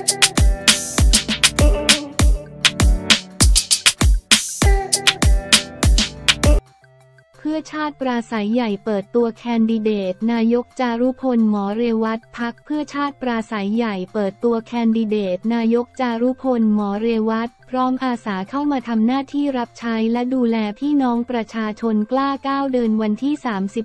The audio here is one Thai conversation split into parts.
เพื่อชาติปราศรัยใหญ่เปิดตัวแคนดิเดตนายกจารุพลหมอเรวัตพรรคเพื่อชาติปราศรัยใหญ่เปิดตัวแคนดิเดตนายกจารุพลหมอเรวัตพร้อมอาสาเข้ามาทำหน้าที่รับใช้และดูแลพี่น้องประชาชนกล้าก้าวเดินวันที่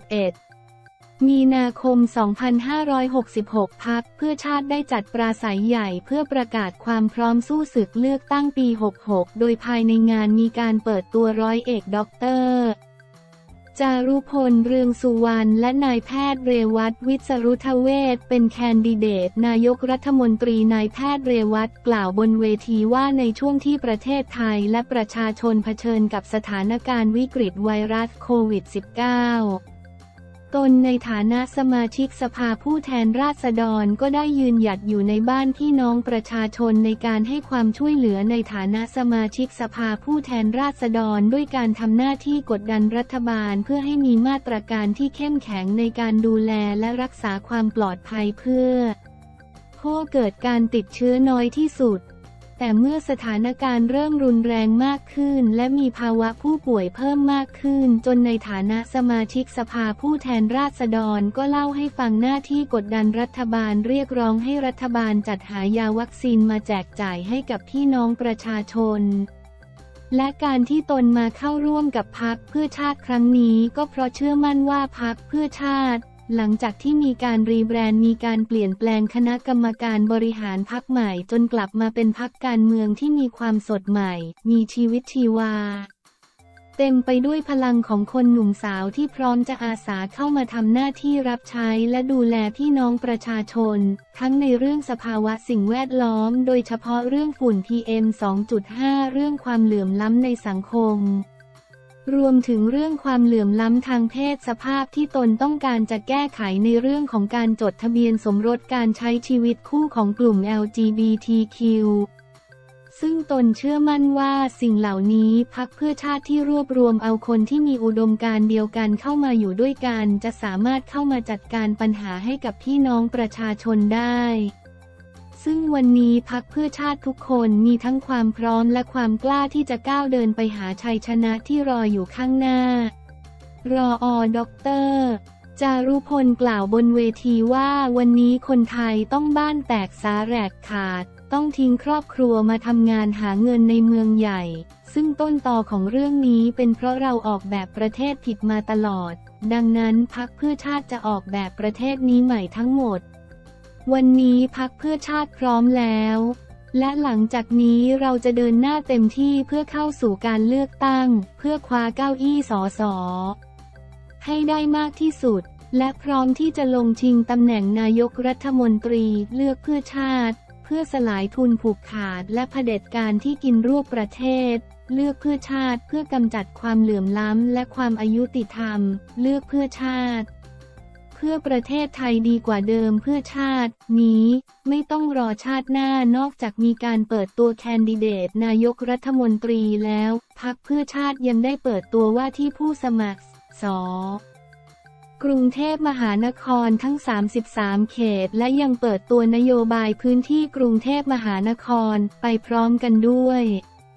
31 มีนาคม 2566 พรรคเพื่อชาติได้จัดปราศรัยใหญ่เพื่อประกาศความพร้อมสู้ศึกเลือกตั้งปี 66 โดยภายในงานมีการเปิดตัวร้อยเอกด็อกเตอร์จารุพลเรืองสุวรรณและนายแพทย์เรวัตวิศรุทเวชเป็นแคนดิเดตนายกรัฐมนตรีนายแพทย์เรวัตกล่าวบนเวทีว่าในช่วงที่ประเทศไทยและประชาชนเผชิญกับสถานการณ์วิกฤตไวรัสโควิด -19 ตนในฐานะสมาชิกสภาผู้แทนราษฎรก็ได้ยืนหยัดอยู่ในบ้านพี่น้องประชาชนในการให้ความช่วยเหลือในฐานะสมาชิกสภาผู้แทนราษฎรด้วยการทำหน้าที่กดดันรัฐบาลเพื่อให้มีมาตรการที่เข้มแข็งในการดูแลและรักษาความปลอดภัยเพื่อเกิดการติดเชื้อน้อยที่สุดแต่เมื่อสถานการณ์เริ่มรุนแรงมากขึ้นและมีภาวะผู้ป่วยเพิ่มมากขึ้นจนในฐานะสมาชิกสภาผู้แทนราษฎรก็เล่าให้ฟังหน้าที่กดดันรัฐบาลเรียกร้องให้รัฐบาลจัดหายาวัคซีนมาแจกจ่ายให้กับพี่น้องประชาชนและการที่ตนมาเข้าร่วมกับพรรคเพื่อชาติครั้งนี้ก็เพราะเชื่อมั่นว่าพรรคเพื่อชาติหลังจากที่มีการรีแบรนด์มีการเปลี่ยนแปลงคณะกรรมการบริหารพรรคใหม่จนกลับมาเป็นพรรคการเมืองที่มีความสดใหม่มีชีวิตชีวาเต็มไปด้วยพลังของคนหนุ่มสาวที่พร้อมจะอาสาเข้ามาทำหน้าที่รับใช้และดูแลพี่น้องประชาชนทั้งในเรื่องสภาวะสิ่งแวดล้อมโดยเฉพาะเรื่องฝุ่น PM 2.5 เรื่องความเหลื่อมล้ำในสังคมรวมถึงเรื่องความเหลื่อมล้ำทางเพศสภาพที่ตนต้องการจะแก้ไขในเรื่องของการจดทะเบียนสมรสการใช้ชีวิตคู่ของกลุ่ม LGBTQ ซึ่งตนเชื่อมั่นว่าสิ่งเหล่านี้พรรคเพื่อชาติที่รวบรวมเอาคนที่มีอุดมการณ์เดียวกันเข้ามาอยู่ด้วยกันจะสามารถเข้ามาจัดการปัญหาให้กับพี่น้องประชาชนได้ซึ่งวันนี้พรรคเพื่อชาติทุกคนมีทั้งความพร้อมและความกล้าที่จะก้าวเดินไปหาชัยชนะที่รออยู่ข้างหน้ารอด็อกเตอร์จารุพลกล่าวบนเวทีว่าวันนี้คนไทยต้องบ้านแตกสาแหรกขาดต้องทิ้งครอบครัวมาทำงานหาเงินในเมืองใหญ่ซึ่งต้นตอของเรื่องนี้เป็นเพราะเราออกแบบประเทศผิดมาตลอดดังนั้นพรรคเพื่อชาติจะออกแบบประเทศนี้ใหม่ทั้งหมดวันนี้พรรคเพื่อชาติพร้อมแล้วและหลังจากนี้เราจะเดินหน้าเต็มที่เพื่อเข้าสู่การเลือกตั้งเพื่อคว้าเก้าอี้สสให้ได้มากที่สุดและพร้อมที่จะลงชิงตำแหน่งนายกรัฐมนตรีเลือกเพื่อชาติเพื่อสลายทุนผูกขาดและเผด็จการที่กินรวบประเทศเลือกเพื่อชาติเพื่อกำจัดความเหลื่อมล้ำและความอายุติธรรมเลือกเพื่อชาติเพื่อประเทศไทยดีกว่าเดิมเพื่อชาตินี้ไม่ต้องรอชาติหน้านอกจากมีการเปิดตัวแคนดิเดตนายกรัฐมนตรีแล้วพรรคเพื่อชาติยังได้เปิดตัวว่าที่ผู้สมัครส.กรุงเทพมหานครทั้ง33เขตและยังเปิดตัวนโยบายพื้นที่กรุงเทพมหานครไปพร้อมกันด้วย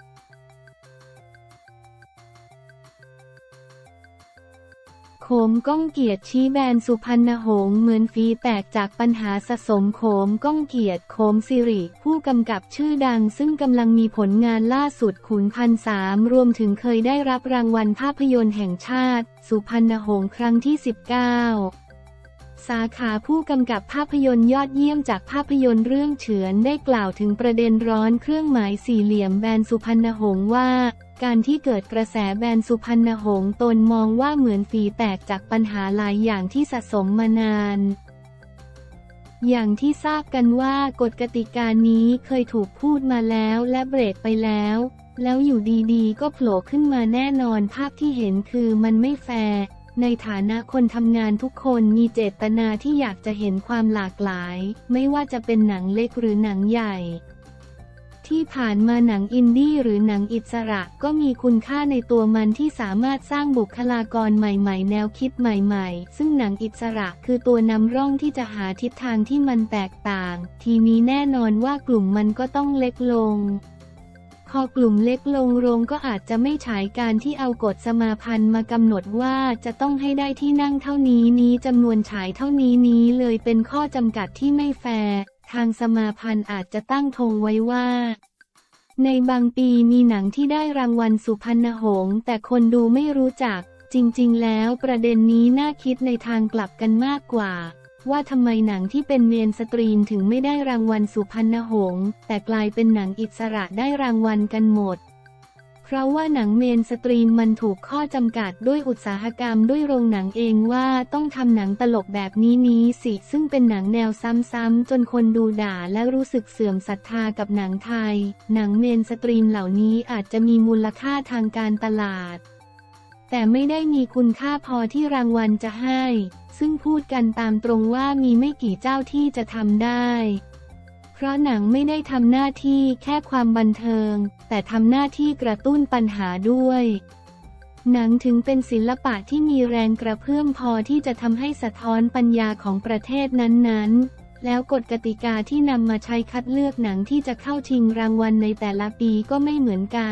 โขมก้องเกียรติชี้แบนสุพรรณหงส์เหมือนฝีแตกจากปัญหาสะสมโขมก้องเกียรติโขมสิริผู้กำกับชื่อดังซึ่งกำลังมีผลงานล่าสุดขุนพันสามรวมถึงเคยได้รับรางวัลภาพยนตร์แห่งชาติสุพรรณหงส์ครั้งที่ 19สาขาผู้กำกับภาพยนตร์ยอดเยี่ยมจากภาพยนตร์เรื่องเฉือนได้กล่าวถึงประเด็นร้อนเครื่องหมายสี่เหลี่ยมแบนสุพรรณหงส์ว่าการที่เกิดกระแสแบนสุพรรณหงส์ตนมองว่าเหมือนฝีแตกจากปัญหาหลายอย่างที่สะสมมานานอย่างที่ทราบกันว่ากฎกติกานี้เคยถูกพูดมาแล้วและเบรกไปแล้วอยู่ดีๆก็โผล่ขึ้นมาแน่นอนภาพที่เห็นคือมันไม่แฟร์ในฐานะคนทำงานทุกคนมีเจตนาที่อยากจะเห็นความหลากหลายไม่ว่าจะเป็นหนังเล็กหรือหนังใหญ่ที่ผ่านมาหนังอินดี้หรือหนังอิสระก็มีคุณค่าในตัวมันที่สามารถสร้างบุคลากรใหม่ๆแนวคิดใหม่ๆซึ่งหนังอิสระคือตัวนำร่องที่จะหาทิศทางที่มันแตกต่างทีนี้แน่นอนว่ากลุ่มมันก็ต้องเล็กลงพอกลุ่มเล็กลงโรงก็อาจจะไม่ฉายการที่เอากฎสมาพันธ์มากำหนดว่าจะต้องให้ได้ที่นั่งเท่านี้จำนวนฉายเท่านี้เลยเป็นข้อจำกัดที่ไม่แฟร์ทางสมาพันธ์อาจจะตั้งธงไว้ว่าในบางปีมีหนังที่ได้รางวัลสุพรรณหงส์แต่คนดูไม่รู้จักจริงๆแล้วประเด็นนี้น่าคิดในทางกลับกันมากกว่าว่าทำไมหนังที่เป็นเมนสตรีมถึงไม่ได้รางวัลสุพรรณหงส์แต่กลายเป็นหนังอิสระได้รางวัลกันหมดเพราะว่าหนังเมนสตรีมมันถูกข้อจำกัดด้วยอุตสาหกรรมด้วยโรงหนังเองว่าต้องทำหนังตลกแบบนี้สิซึ่งเป็นหนังแนวซ้ำๆจนคนดูด่าและรู้สึกเสื่อมศรัทธากับหนังไทยหนังเมนสตรีมเหล่านี้อาจจะมีมูลค่าทางการตลาดแต่ไม่ได้มีคุณค่าพอที่รางวัลจะให้ซึ่งพูดกันตามตรงว่ามีไม่กี่เจ้าที่จะทำได้เพราะหนังไม่ได้ทำหน้าที่แค่ความบันเทิงแต่ทำหน้าที่กระตุ้นปัญหาด้วยหนังถึงเป็นศิลปะที่มีแรงกระเพื่อมพอที่จะทำให้สะท้อนปัญญาของประเทศนั้นๆแล้วกฎกติกาที่นำมาใช้คัดเลือกหนังที่จะเข้าชิงรางวัลในแต่ละปีก็ไม่เหมือนกัน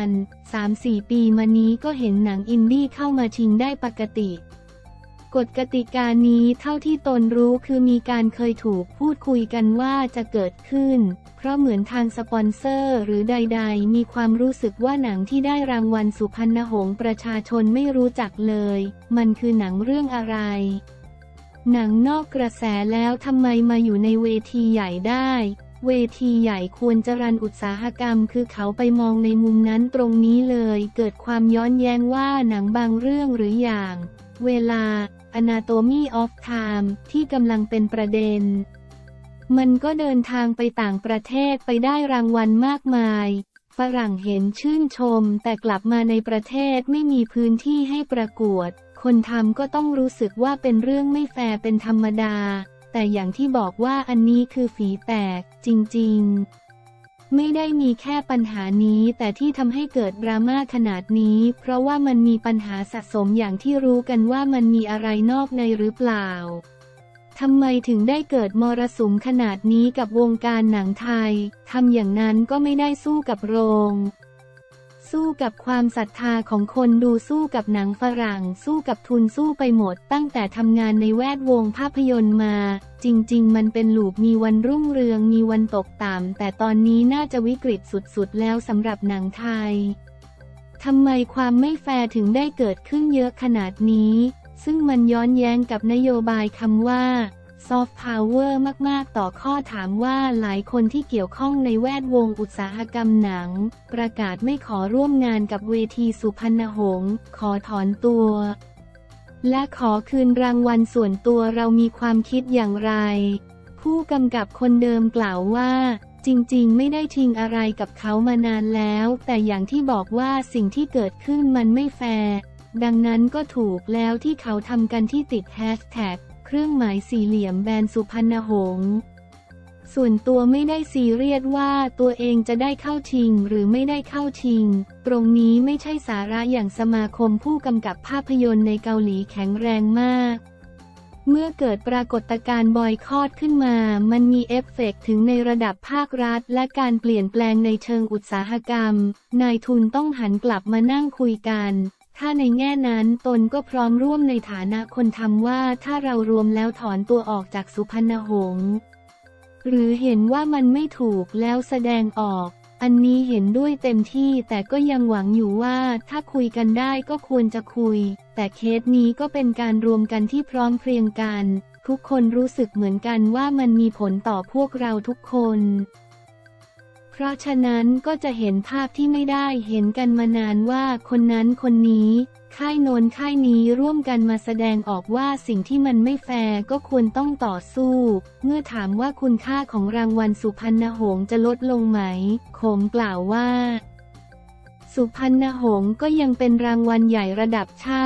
3-4 ปีมานี้ก็เห็นหนังอินดี้เข้ามาชิงได้ปกติกฎกติกานี้เท่าที่ตนรู้คือมีการเคยถูกพูดคุยกันว่าจะเกิดขึ้นเพราะเหมือนทางสปอนเซอร์หรือใดๆมีความรู้สึกว่าหนังที่ได้รางวัลสุพรรณหงส์ประชาชนไม่รู้จักเลยมันคือหนังเรื่องอะไรหนังนอกกระแสแล้วทำไมมาอยู่ในเวทีใหญ่ได้เวทีใหญ่ควรจะรันอุตสาหกรรมคือเขาไปมองในมุมนั้นตรงนี้เลยเกิดความย้อนแย้งว่าหนังบางเรื่องหรืออย่างเวลา Anatomy of Time ที่กำลังเป็นประเด็นมันก็เดินทางไปต่างประเทศไปได้รางวัลมากมายฝรั่งเห็นชื่นชมแต่กลับมาในประเทศไม่มีพื้นที่ให้ประกวดคนทำก็ต้องรู้สึกว่าเป็นเรื่องไม่แฟร์เป็นธรรมดาแต่อย่างที่บอกว่าอันนี้คือฝีแตกจริงๆไม่ได้มีแค่ปัญหานี้แต่ที่ทำให้เกิดดราม่าขนาดนี้เพราะว่ามันมีปัญหาสะสมอย่างที่รู้กันว่ามันมีอะไรนอกในหรือเปล่าทำไมถึงได้เกิดมรสุมขนาดนี้กับวงการหนังไทยทำอย่างนั้นก็ไม่ได้สู้กับโรงสู้กับความศรัทธาของคนดูสู้กับหนังฝรั่งสู้กับทุนสู้ไปหมดตั้งแต่ทำงานในแวดวงภาพยนตร์มาจริงๆมันเป็นลูปมีวันรุ่งเรืองมีวันตกต่ำแต่ตอนนี้น่าจะวิกฤตสุดๆแล้วสำหรับหนังไทยทำไมความไม่แฟร์ถึงได้เกิดขึ้นเยอะขนาดนี้ซึ่งมันย้อนแย้งกับนโยบายคำว่าซอฟต์พาวเวอร์มากๆต่อข้อถามว่าหลายคนที่เกี่ยวข้องในแวดวงอุตสาหกรรมหนังประกาศไม่ขอร่วมงานกับเวทีสุพรรณหงส์ขอถอนตัวและขอคืนรางวัลส่วนตัวเรามีความคิดอย่างไรผู้กำกับคนเดิมกล่าวว่าจริงๆไม่ได้ชิงอะไรกับเขามานานแล้วแต่อย่างที่บอกว่าสิ่งที่เกิดขึ้นมันไม่แฟร์ดังนั้นก็ถูกแล้วที่เขาทำกันที่ติดแฮชแท็กเครื่องหมายสี่เหลี่ยมแบนสุพรรณหงส์ส่วนตัวไม่ได้ซีเรียสว่าตัวเองจะได้เข้าชิงหรือไม่ได้เข้าชิงตรงนี้ไม่ใช่สาระอย่างสมาคมผู้กำกับภาพยนตร์ในเกาหลีแข็งแรงมากเมื่อเกิดปรากฏการณ์บอยคอตขึ้นมามันมีเอฟเฟกต์ถึงในระดับภาครัฐและการเปลี่ยนแปลงในเชิงอุตสาหกรรมนายทุนต้องหันกลับมานั่งคุยกันถ้าในแง่นั้นตนก็พร้อมร่วมในฐานะคนทำว่าถ้าเรารวมแล้วถอนตัวออกจากสุพรรณหงส์หรือเห็นว่ามันไม่ถูกแล้วแสดงออกอันนี้เห็นด้วยเต็มที่แต่ก็ยังหวังอยู่ว่าถ้าคุยกันได้ก็ควรจะคุยแต่เคสนี้ก็เป็นการรวมกันที่พร้อมเพรียงกันทุกคนรู้สึกเหมือนกันว่ามันมีผลต่อพวกเราทุกคนเพราะฉะนั้นก็จะเห็นภาพที่ไม่ได้เห็นกันมานานว่าคนนั้นคนนี้ค่ายโน้นค่ายนี้ร่วมกันมาแสดงออกว่าสิ่งที่มันไม่แฟร์ก็ควรต้องต่อสู้เมื่อถามว่าคุณค่าของรางวัลสุพรรณหงส์จะลดลงไหมโขมกล่าวว่าสุพรรณหงส์ก็ยังเป็นรางวัลใหญ่ระดับชาติ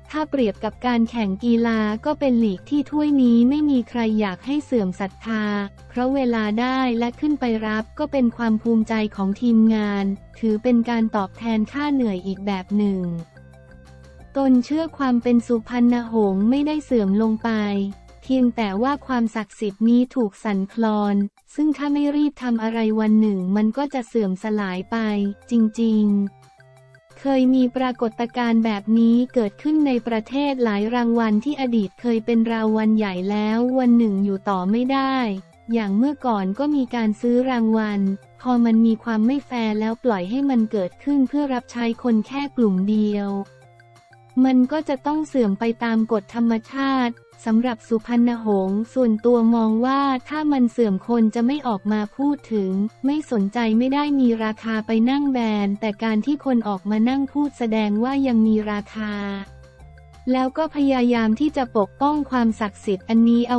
ถ้าเปรียบกับการแข่งกีฬาก็เป็นลีกที่ถ้วยนี้ไม่มีใครอยากให้เสื่อมศรัทธาเพราะเวลาได้และขึ้นไปรับก็เป็นความภูมิใจของทีมงานถือเป็นการตอบแทนค่าเหนื่อยอีกแบบหนึ่งตนเชื่อความเป็นสุพรรณหงส์ไม่ได้เสื่อมลงไปเพียงแต่ว่าความศักดิ์สิทธิ์นี้ถูกสั่นคลอนซึ่งถ้าไม่รีบทำอะไรวันหนึ่งมันก็จะเสื่อมสลายไปจริงๆเคยมีปรากฏการณ์แบบนี้เกิดขึ้นในประเทศหลายรางวัลที่อดีตเคยเป็นรางวัลใหญ่แล้ววันหนึ่งอยู่ต่อไม่ได้อย่างเมื่อก่อนก็มีการซื้อรางวัลพอมันมีความไม่แฟร์แล้วปล่อยให้มันเกิดขึ้นเพื่อรับใช้คนแค่กลุ่มเดียวมันก็จะต้องเสื่อมไปตามกฎธรรมชาติสำหรับสุพรรณหงส์ส่วนตัวมองว่าถ้ามันเสื่อมคนจะไม่ออกมาพูดถึงไม่สนใจไม่ได้มีราคาไปนั่งแบนแต่การที่คนออกมานั่งพูดแสดงว่ายังมีราคาแล้วก็พยายามที่จะปกป้องความศักดิ์สิทธิ์อันนี้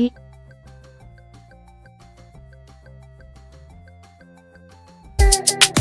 เอาไว้